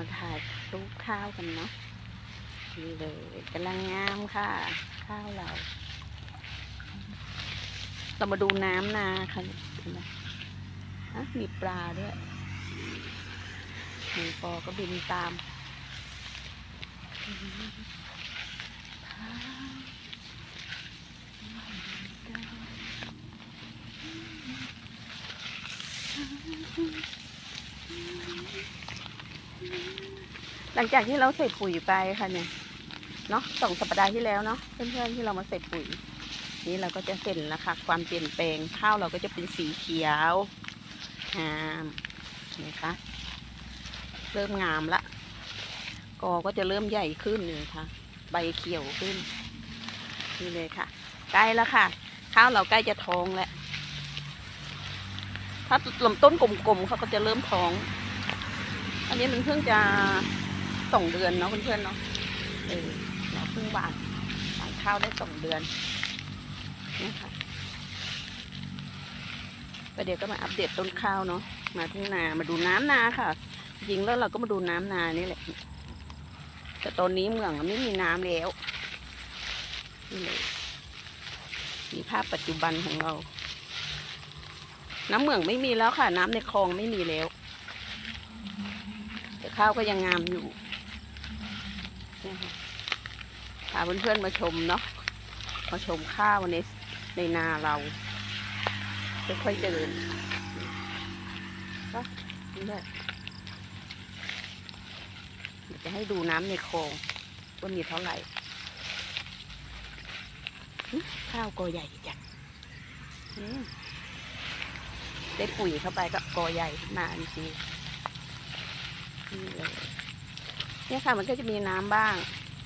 มาถ่ายรูปข้าวกันเนาะนี่เลยกำลังงามค่ะข้าวเรามาดูน้ำนาค่ะเห็นไหมมีปลาด้วยมีปอก็บินตามหลังจากที่เราใส่ปุ๋ยไปค่ะเนี่ยเนาะ2 สัปดาห์ที่แล้วเนาะเพื่อนๆที่เรามาใส่ปุ๋ยนี่เราก็จะเห็นแล้วค่ะความเปลี่ยนแปลงข้าวเราก็จะเป็นสีเขียวงามนะคะเริ่มงามละกอก็จะเริ่มใหญ่ขึ้นเลยค่ะใบเขียวขึ้นนี่เลยค่ะใกล้แล้วค่ะข้าวเราใกล้จะท้องแล้วถ้าลำต้นกลมๆเขาก็จะเริ่มท้องอันนี้มันเพิ่งจะ2 เดือนเนาะเพื่อนๆเนาะเราเพิ่งหว่านข้าวได้2 เดือนนี่ค่ะประเดี๋ยวก็มาอัปเดตต้นข้าวเนาะมาทุ่งนามาดูน้ำนาค่ะจริงแล้วเราก็มาดูน้ำนานี่แหละแต่ตอนนี้เมืองไม่มีน้ำแล้วนี่เลยมีภาพปัจจุบันของเราน้ำเมืองไม่มีแล้วค่ะน้ำในคลองไม่มีแล้วแต่ข้าวก็ยังงามอยู่นี่ค่ะพาเพื่อนๆมาชมเนาะมาชมข้าวในนาเราค่อยๆเดินก็นี่แหละจะให้ดูน้ำในคลองว่ามีเท่าไหร่ข้าวกอใหญ่จังได้ปุ๋ยเข้าไปก็กอใหญ่ขึ้นมาจริงๆนี่เลยเนี่ยค่ะมันก็จะมีน้ำบ้าง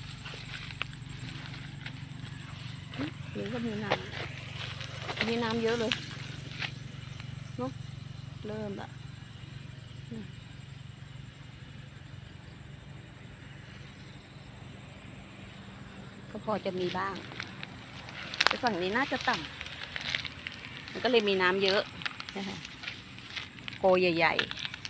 นี่ก็มีน้ำเยอะเลยเนาะเริ่มละก็พอจะมีบ้างแต่ฝั่งนี้น่าจะต่ำมันก็เลยมีน้ำเยอะนะคะโกใหญ่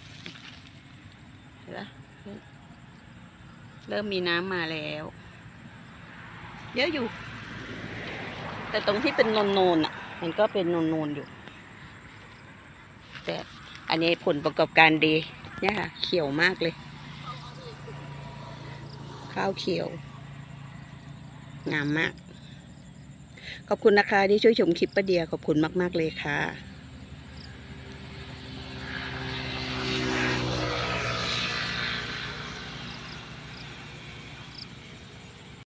ๆเห็นไหมเริ่มมีน้ำมาแล้วเยอะอยู่แต่ตรงที่เป็นโนนอ่ะมันก็เป็นโนนอยู่แต่อันนี้ผลประกอบการดีเนี่ยค่ะเขียวมากเลยข้าวเขียวงามมากขอบคุณนะคะที่ช่วยชมคลิปป้าเดียขอบคุณมากๆเลยค่ะ